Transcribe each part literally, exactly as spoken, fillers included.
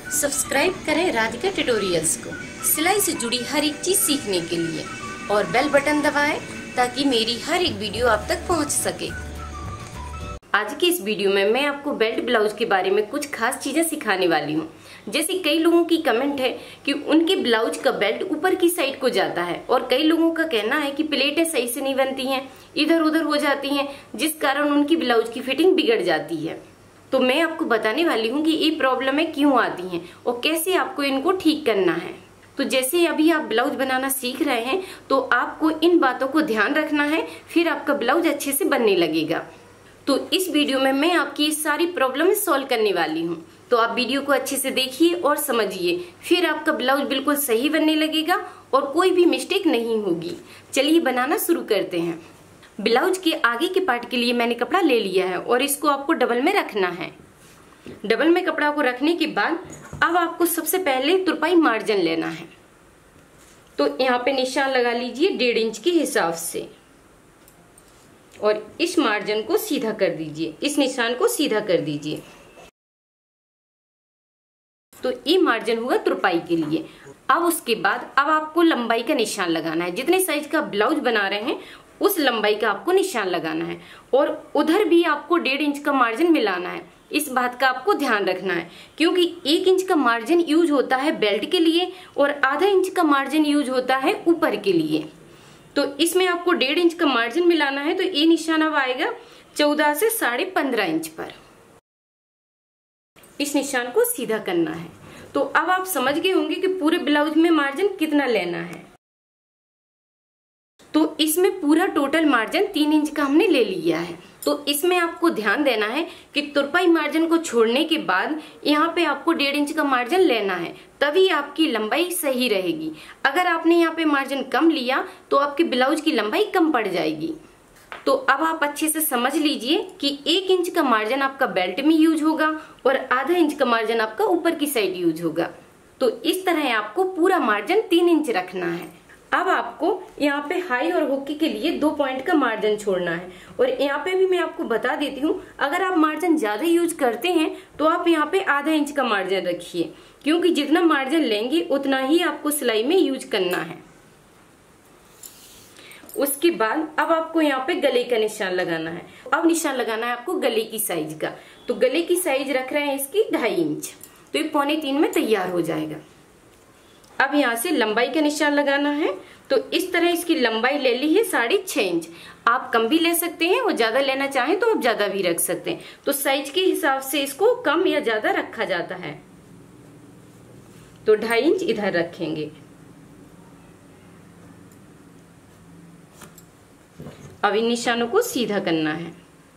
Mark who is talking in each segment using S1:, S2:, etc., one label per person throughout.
S1: Subscribe करें Radhika tutorials को सिलाई से जुड़ी हर एक चीज सीखने के लिए और बेल बटन दबाएं ताकि मेरी हर एक वीडियो आप तक पहुंच सके। आज की इस वीडियो में मैं आपको बेल्ट ब्लाउज के बारे में कुछ खास चीजें सिखाने वाली हूँ। जैसे कई लोगों की कमेंट है कि उनके ब्लाउज का बेल्ट ऊपर की साइड को जाता है और कई लोगों का कहना है कि प्लेटें सही से नहीं बनती हैं, इधर उधर हो जाती हैं, जिस कारण उनकी ब्लाउज की फिटिंग बिगड़ जाती है। तो मैं आपको बताने वाली हूँ कि ये प्रॉब्लमें क्यों आती हैं और कैसे आपको इनको ठीक करना है। तो जैसे अभी आप ब्लाउज बनाना सीख रहे हैं तो आपको इन बातों को ध्यान रखना है, फिर आपका ब्लाउज अच्छे से बनने लगेगा। तो इस वीडियो में मैं आपकी ये सारी प्रॉब्लम सॉल्व करने वाली हूँ। तो आप वीडियो को अच्छे से देखिए और समझिए, फिर आपका ब्लाउज बिल्कुल सही बनने लगेगा और कोई भी मिस्टेक नहीं होगी। चलिए बनाना शुरू करते हैं। ब्लाउज के आगे के पार्ट के लिए मैंने कपड़ा ले लिया है और इसको आपको डबल में रखना है। डबल में कपड़ा को रखने के बाद अब आपको सबसे पहले तुरपाई मार्जिन लेना है। तो यहाँ पे निशान लगा लीजिए डेढ़ इंच के हिसाब से और इस मार्जिन को सीधा कर दीजिए, इस निशान को सीधा कर दीजिए। तो ये मार्जिन हुआ तुरपाई के लिए। अब उसके बाद अब आपको लंबाई का निशान लगाना है। जितने साइज का ब्लाउज बना रहे हैं उस लंबाई का आपको निशान लगाना है और उधर भी आपको डेढ़ इंच का मार्जिन मिलाना है। इस बात का आपको ध्यान रखना है क्योंकि एक इंच का मार्जिन यूज होता है बेल्ट के लिए और आधा इंच का मार्जिन यूज होता है ऊपर के लिए। तो इसमें आपको डेढ़ इंच का मार्जिन मिलाना है। तो ये निशान अब आएगा चौदह से साढ़े पंद्रह इंच पर। इस निशान को सीधा करना है। तो अब आप समझ गए होंगे कि पूरे ब्लाउज में मार्जिन कितना लेना है। तो इसमें पूरा टोटल मार्जिन तीन इंच का हमने ले लिया है। तो इसमें आपको ध्यान देना है कि तुरपाई मार्जिन को छोड़ने के बाद यहाँ पे आपको डेढ़ इंच का मार्जिन लेना है, तभी आपकी लंबाई सही रहेगी। अगर आपने यहाँ पे मार्जिन कम लिया तो आपके ब्लाउज की लंबाई कम पड़ जाएगी। तो अब आप अच्छे से समझ लीजिए कि एक इंच का मार्जिन आपका बेल्ट में यूज होगा और आधा इंच का मार्जिन आपका ऊपर की साइड यूज होगा। तो इस तरह आपको पूरा मार्जिन तीन इंच रखना है। अब आपको यहाँ पे हाई और हुक के लिए दो पॉइंट का मार्जिन छोड़ना है। और यहाँ पे भी मैं आपको बता देती हूँ, अगर आप मार्जिन ज्यादा यूज करते हैं तो आप यहाँ पे आधा इंच का मार्जिन रखिए, क्योंकि जितना मार्जिन लेंगे उतना ही आपको सिलाई में यूज करना है। उसके बाद अब आपको यहाँ पे गले का निशान लगाना है। अब निशान लगाना है आपको गले की साइज का। तो गले की साइज रख रहे हैं इसकी ढाई इंच, तो ये पौने तीन में तैयार हो जाएगा। अब यहाँ से लंबाई का निशान लगाना है। तो इस तरह इसकी लंबाई ले ली है साढ़े छह इंच। आप कम भी ले सकते हैं और ज्यादा लेना चाहें तो आप ज्यादा भी रख सकते हैं। तो साइज के हिसाब से इसको कम या ज्यादा रखा जाता है। तो ढाई इंच इधर रखेंगे। अब इन निशानों को सीधा करना है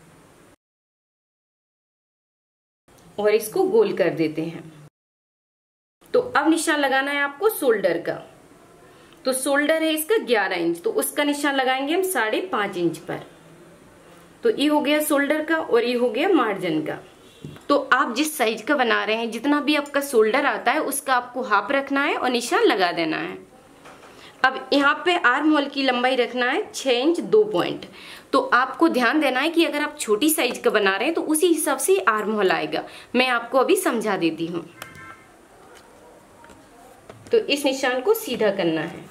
S1: और इसको गोल कर देते हैं। तो अब निशान लगाना है आपको शोल्डर का। तो शोल्डर है इसका ग्यारह इंच, तो उसका निशान लगाएंगे हम साढ़े पांच इंच पर। तो ये हो गया शोल्डर का और ये हो गया मार्जिन का। तो आप जिस साइज का बना रहे हैं, जितना भी आपका शोल्डर आता है उसका आपको हाफ रखना है और निशान लगा देना है। अब यहाँ पे आर्म होल की लंबाई रखना है छह इंच दो पॉइंट। तो आपको ध्यान देना है कि अगर आप छोटी साइज का बना रहे हैं तो उसी हिसाब से आर्म होल आएगा। मैं आपको अभी समझा देती हूँ। तो इस निशान को सीधा करना है।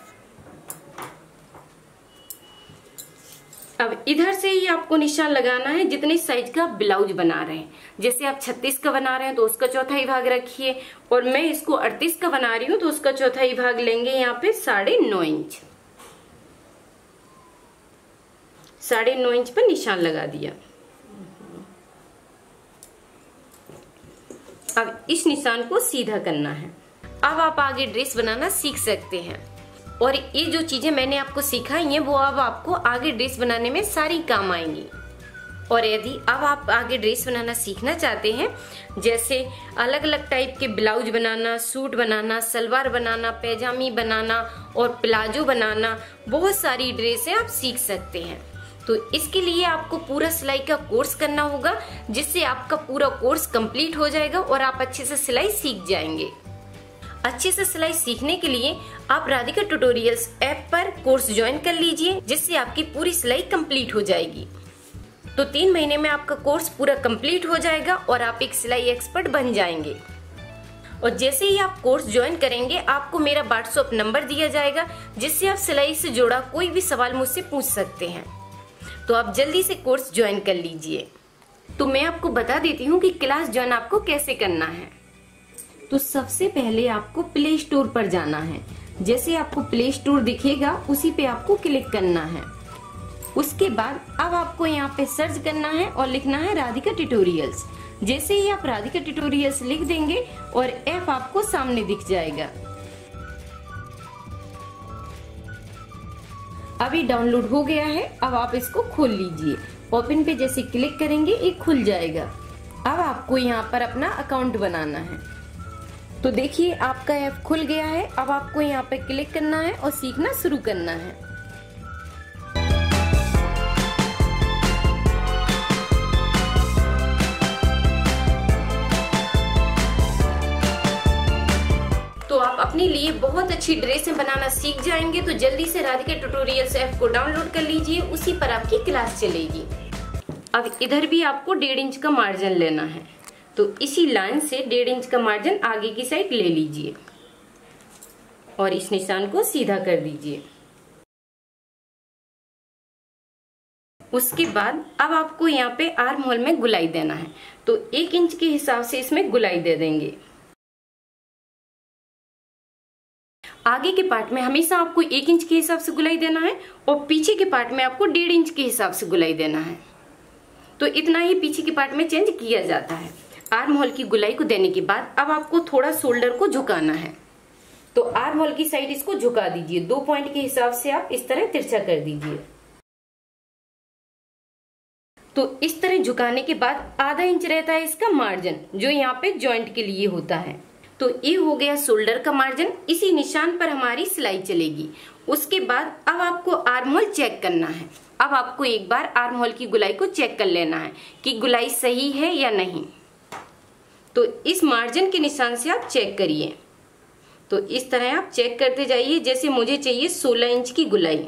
S1: अब इधर से ही आपको निशान लगाना है जितने साइज का ब्लाउज बना रहे हैं। जैसे आप छत्तीस का बना रहे हैं तो उसका चौथाई भाग रखिए और मैं इसको अड़तीस का बना रही हूं तो उसका चौथाई भाग लेंगे यहाँ पे साढ़े नौ इंच। साढ़े नौ इंच पर निशान लगा दिया। अब इस निशान को सीधा करना है। अब आप आगे ड्रेस बनाना सीख सकते हैं और ये जो चीजें मैंने आपको सिखाई हैं वो अब आपको आगे ड्रेस बनाने में सारी काम आएंगी। और यदि अब आप आगे ड्रेस बनाना सीखना चाहते हैं, जैसे अलग अलग टाइप के ब्लाउज बनाना, सूट बनाना, सलवार बनाना, पैजामी बनाना और प्लाजो बनाना, बहुत सारी ड्रेसें आप सीख सकते हैं। तो इसके लिए आपको पूरा सिलाई का कोर्स करना होगा, जिससे आपका पूरा कोर्स कंप्लीट हो जाएगा और आप अच्छे से सिलाई सीख जाएंगे। अच्छे से सिलाई सीखने के लिए आप राधिका ट्यूटोरियल्स ऐप पर कोर्स ज्वाइन कर लीजिए, जिससे आपकी पूरी सिलाई कंप्लीट हो जाएगी। तो तीन महीने में आपका कोर्स पूरा कंप्लीट हो जाएगा और आप एक सिलाई एक्सपर्ट बन जाएंगे। और जैसे ही आप कोर्स ज्वाइन करेंगे आपको मेरा व्हाट्सएप नंबर दिया जाएगा, जिससे आप सिलाई से जुड़ा कोई भी सवाल मुझसे पूछ सकते हैं। तो आप जल्दी से कोर्स ज्वाइन कर लीजिए। तो मैं आपको बता देती हूँ कि क्लास ज्वाइन आपको कैसे करना है। तो सबसे पहले आपको प्ले स्टोर पर जाना है। जैसे आपको प्ले स्टोर दिखेगा उसी पे आपको क्लिक करना है। उसके बाद अब आपको यहाँ पे सर्च करना है और लिखना है राधिका ट्यूटोरियल्स। जैसे ही आप राधिका ट्यूटोरियल्स लिख देंगे और ऐप आपको सामने दिख जाएगा। अभी डाउनलोड हो गया है। अब आप इसको खोल लीजिए। ओपन पे जैसे क्लिक करेंगे ये खुल जाएगा। अब आपको यहाँ पर अपना अकाउंट बनाना है। तो देखिए आपका ऐप खुल गया है। अब आपको यहाँ पे क्लिक करना है और सीखना शुरू करना है। तो आप अपने लिए बहुत अच्छी ड्रेसें बनाना सीख जाएंगे। तो जल्दी से राधिका ट्यूटोरियल्स ऐप को डाउनलोड कर लीजिए, उसी पर आपकी क्लास चलेगी। अब इधर भी आपको डेढ़ इंच का मार्जिन लेना है। तो इसी लाइन से डेढ़ इंच का मार्जिन आगे की साइड ले लीजिए और इस निशान को सीधा कर दीजिए। उसके बाद अब आपको यहाँ पे आर्म होल में गुलाई देना है। तो एक इंच के हिसाब से इसमें गुलाई दे देंगे। आगे के पार्ट में हमेशा आपको एक इंच के हिसाब से गुलाई देना है और पीछे के पार्ट में आपको डेढ़ इंच के हिसाब से गुलाई देना है। तो इतना ही पीछे के पार्ट में चेंज किया जाता है। आर्म होल की गुलाई को देने के बाद अब आपको थोड़ा शोल्डर को झुकाना है। तो आर्म होल की साइड इसको झुका दीजिए। दो पॉइंट के हिसाब से आप इस तरह तिरछा कर दीजिए। तो इस तरह झुकाने के बाद आधा इंच रहता है इसका मार्जिन, जो यहाँ पे जॉइंट के लिए होता है। तो ये हो गया शोल्डर का मार्जिन। इसी निशान पर हमारी सिलाई चलेगी। उसके बाद अब आपको आर्म होल चेक करना है। अब आपको एक बार आर्म होल की गुलाई को चेक कर लेना है कि गुलाई सही है या नहीं। तो इस मार्जिन के निशान से आप चेक करिए। तो इस तरह आप चेक करते जाइए। जैसे मुझे चाहिए सोलह इंच की गुलाई,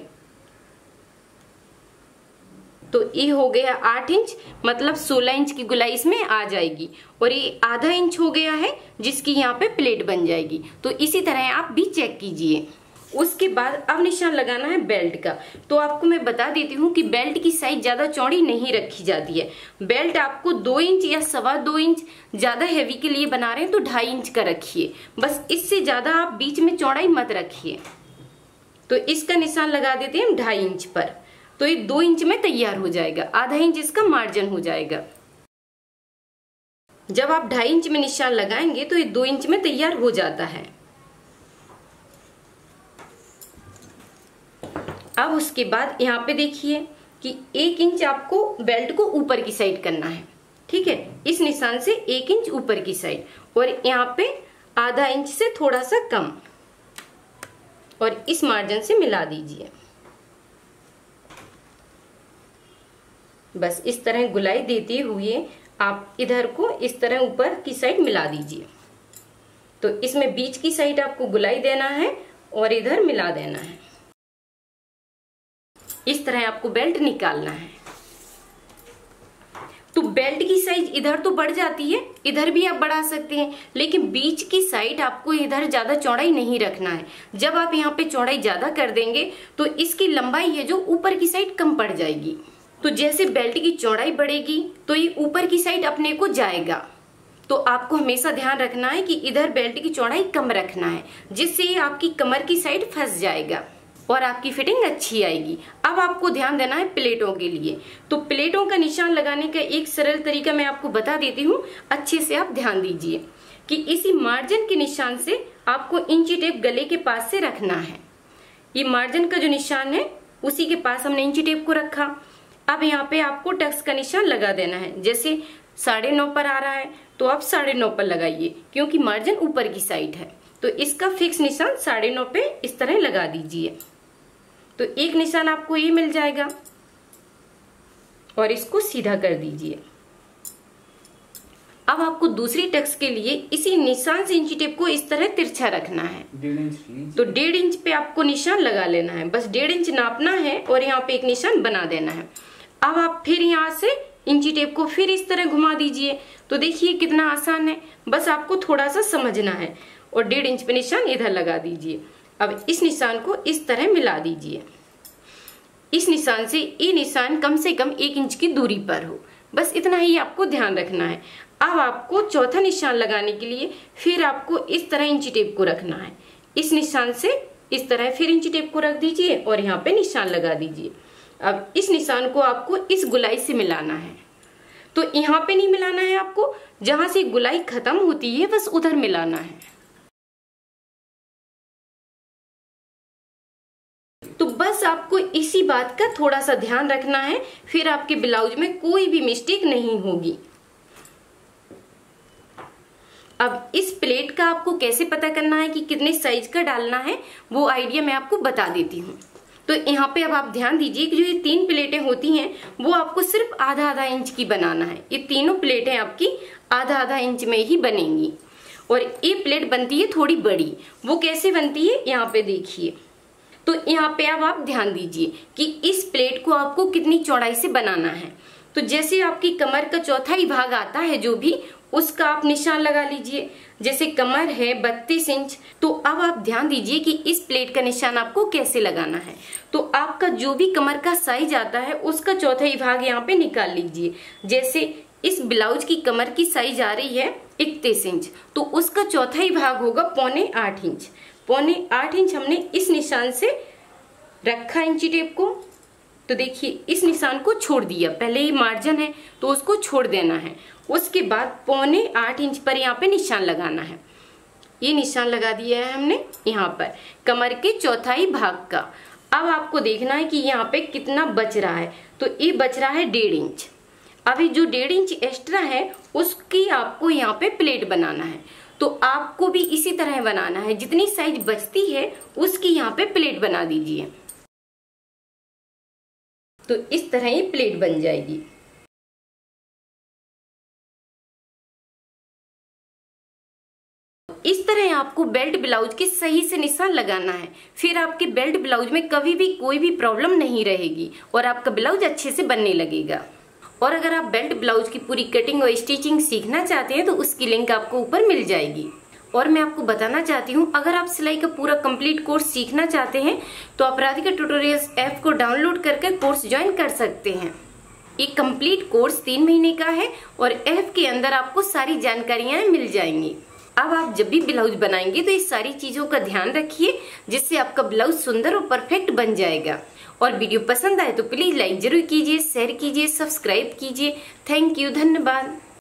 S1: तो ये हो गया आठ इंच, मतलब सोलह इंच की गुलाई इसमें आ जाएगी। और ये आधा इंच हो गया है जिसकी यहाँ पे प्लेट बन जाएगी। तो इसी तरह आप भी चेक कीजिए। उसके बाद अब निशान लगाना है बेल्ट का। तो आपको मैं बता देती हूँ कि बेल्ट की साइज ज्यादा चौड़ी नहीं रखी जाती है। बेल्ट आपको दो इंच या सवा दो इंच, ज्यादा हैवी के लिए बना रहे हैं तो ढाई इंच का रखिए। बस इससे ज्यादा आप बीच में चौड़ाई मत रखिए। तो इसका निशान लगा देते हैं हम ढाई इंच पर। तो ये दो इंच में तैयार हो जाएगा। आधा इंच इसका मार्जिन हो जाएगा। जब आप ढाई इंच में निशान लगाएंगे तो ये दो इंच में तैयार हो जाता है। अब उसके बाद यहाँ पे देखिए कि एक इंच आपको बेल्ट को ऊपर की साइड करना है। ठीक है, इस निशान से एक इंच ऊपर की साइड और यहाँ पे आधा इंच से थोड़ा सा कम और इस मार्जिन से मिला दीजिए। बस इस तरह गुलाई देते हुए आप इधर को इस तरह ऊपर की साइड मिला दीजिए। तो इसमें बीच की साइड आपको गुलाई देना है और इधर मिला देना है। इस तरह आपको बेल्ट निकालना है। तो बेल्ट की साइज इधर तो बढ़ जाती है, इधर भी आप बढ़ा सकते हैं, लेकिन बीच की साइड आपको इधर ज्यादा चौड़ाई नहीं रखना है। जब आप यहाँ पे चौड़ाई ज्यादा कर देंगे तो इसकी लंबाई है जो ऊपर की साइड कम पड़ जाएगी। तो जैसे बेल्ट की चौड़ाई बढ़ेगी तो ये ऊपर की साइड अपने को जाएगा। तो आपको हमेशा ध्यान रखना है कि इधर बेल्ट की चौड़ाई कम रखना है, जिससे ये आपकी कमर की साइड फंस जाएगा और आपकी फिटिंग अच्छी आएगी। अब आपको ध्यान देना है प्लेटों के लिए। तो प्लेटों का निशान लगाने का एक सरल तरीका मैं आपको बता देती हूँ, अच्छे से आप ध्यान दीजिए कि इसी मार्जिन के निशान से आपको इंची टेप गले के पास से रखना है। ये मार्जिन का जो निशान है उसी के पास हमने इंची टेप को रखा। अब यहाँ पे आपको टक्स का निशान लगा देना है। जैसे साढ़े नौ पर आ रहा है तो आप साढ़े नौ पर लगाइए, क्योंकि मार्जिन ऊपर की साइड है। तो इसका फिक्स निशान साढ़े नौ पे इस तरह लगा दीजिए। तो एक निशान आपको ये मिल जाएगा और इसको सीधा कर दीजिए। अब आपको दूसरी टक्स के लिए इसी निशान से इंची टेप को इस तरह तिरछा रखना है।
S2: डेढ़ इंच
S1: तो डेढ़ इंच पे आपको निशान लगा लेना है। बस डेढ़ इंच नापना है और यहाँ पे एक निशान बना देना है। अब आप फिर यहाँ से इंची टेप को फिर इस तरह घुमा दीजिए। तो देखिए कितना आसान है, बस आपको थोड़ा सा समझना है। और डेढ़ इंच पे निशान इधर लगा दीजिए। अब इस निशान को इस तरह मिला दीजिए। इस निशान से ये निशान कम से कम एक इंच की दूरी पर हो, बस इतना ही आपको ध्यान रखना है। अब आपको चौथा निशान लगाने के लिए फिर आपको इस तरह इंची टेप को रखना है। इस निशान से इस तरह फिर इंची टेप को रख दीजिए और यहाँ पे निशान लगा दीजिए। अब इस निशान को आपको इस गुलाई से मिलाना है। तो यहाँ पे नहीं मिलाना है आपको, जहां से गुलाई खत्म होती है बस उधर मिलाना है। तो बस आपको इसी बात का थोड़ा सा ध्यान रखना है, फिर आपके ब्लाउज में कोई भी मिस्टेक नहीं होगी। अब इस प्लेट का आपको कैसे पता करना है कि कितने साइज का डालना है, वो आइडिया मैं आपको बता देती हूँ। तो यहाँ पे अब आप ध्यान दीजिए कि जो ये तीन प्लेटें होती हैं वो आपको सिर्फ आधा आधा इंच की बनाना है। ये तीनों प्लेटें आपकी आधा आधा इंच में ही बनेंगी। और ये प्लेट बनती है थोड़ी बड़ी, वो कैसे बनती है यहाँ पे देखिए। तो यहाँ पे अब आप ध्यान दीजिए कि इस प्लेट को आपको कितनी चौड़ाई से बनाना है। तो जैसे आपकी कमर का चौथा ही भाग आता है जो भी, उसका आप निशान लगा लीजिए। जैसे कमर है बत्तीस इंच, तो अब आप ध्यान दीजिए कि इस प्लेट का निशान आपको कैसे लगाना है। तो आपका जो भी कमर का साइज आता है उसका चौथा ही भाग यहाँ पे निकाल लीजिए। जैसे इस ब्लाउज की कमर की साइज आ रही है इकतीस इंच, तो उसका चौथा ही भाग होगा पौने आठ इंच। पौने आठ इंच हमने इस निशान से रखा इंची टेप को। तो देखिए इस निशान को छोड़ दिया, पहले ही मार्जिन है तो उसको छोड़ देना है। उसके बाद पौने आठ इंच पर यहाँ पे निशान लगाना है। ये निशान लगा दिया है हमने यहाँ पर कमर के चौथाई भाग का। अब आपको देखना है कि यहाँ पे कितना बच रहा है। तो ये बच रहा है डेढ़ इंच। अभी जो डेढ़ इंच एक्स्ट्रा है उसकी आपको यहाँ पे प्लेट बनाना है। तो आपको भी इसी तरह बनाना है, जितनी साइज बचती है उसकी यहाँ पे प्लेट बना दीजिए। तो इस तरह ही प्लेट बन जाएगी। इस तरह आपको बेल्ट ब्लाउज के सही से निशान लगाना है, फिर आपके बेल्ट ब्लाउज में कभी भी कोई भी प्रॉब्लम नहीं रहेगी और आपका ब्लाउज अच्छे से बनने लगेगा। और अगर आप बेल्ट ब्लाउज की पूरी कटिंग और स्टिचिंग सीखना चाहते हैं तो उसकी लिंक आपको ऊपर मिल जाएगी। और मैं आपको बताना चाहती हूँ, अगर आप सिलाई का पूरा कंप्लीट कोर्स सीखना चाहते हैं तो आप राधिका ट्यूटोरियल्स ऐप को डाउनलोड करके कोर्स ज्वाइन कर सकते हैं। ये कंप्लीट कोर्स तीन महीने का है और ऐप के अंदर आपको सारी जानकारियां मिल जाएंगी। अब आप जब भी ब्लाउज बनाएंगे तो इस सारी चीजों का ध्यान रखिए, जिससे आपका ब्लाउज सुंदर और परफेक्ट बन जाएगा। और वीडियो पसंद आए तो प्लीज लाइक जरूर कीजिए, शेयर कीजिए, सब्सक्राइब कीजिए। थैंक यू, धन्यवाद।